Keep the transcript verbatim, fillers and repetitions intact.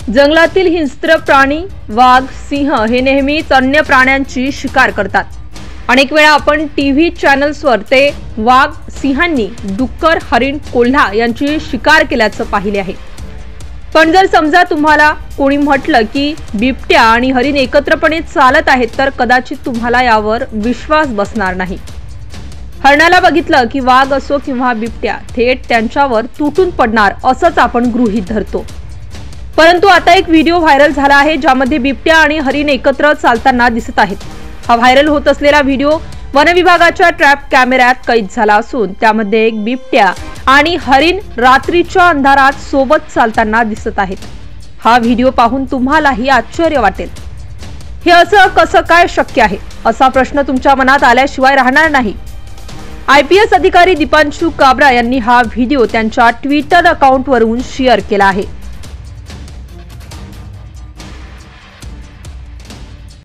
जंगलातील हिंस्त्र प्राणी वाघ, सिंह हे नेहमीच अन्य प्राण्यांची शिकार करतात। अनेक वेळा आपण टीव्ही चॅनल्सवर ते वाघ, सिंहांनी डुक्कर, हरिण, कोल्हा यांची शिकार केल्याचं पाहिले आहे। पण जर समजा तुम्हाला कोणी म्हटलं की बिबट्या आणि हरिण एकत्रपणे चालत आहेत, तर कदाचित तुम्हाला यावर विश्वास बसणार नाही। हरणाला बघितलं की वाघ असो किंवा बिबट्या थेट त्यांच्यावर तुटून पडणार असंच आपण गृहीत धरतो। परंतु आता एक व्हिडिओ व्हायरल झाला आहे, ज्यामध्ये बिबट्या आणि हरिण एकत्र चालताना दिसत आहेत। हा व्हायरल होत असलेला व्हिडिओ वन विभागाच्या ट्रॅप कॅमेऱ्यात कैद झाला असून त्यामध्ये एक बिबट्या आणि हरिण रात्रीच्या अंधारात सोबत चालताना दिसत आहेत। हा व्हिडिओ पाहून तुम्हालाही आश्चर्य वाटेल। हे असं कसं काय शक्य आहे असा प्रश्न तुमच्या मनात आल्याशिवाय राहणार नाही। आय पी एस अधिकारी दीपांशु काब्रा यांनी हा व्हिडिओ त्यांच्या ट्विटर अकाउंटवरून शेअर केला आहे।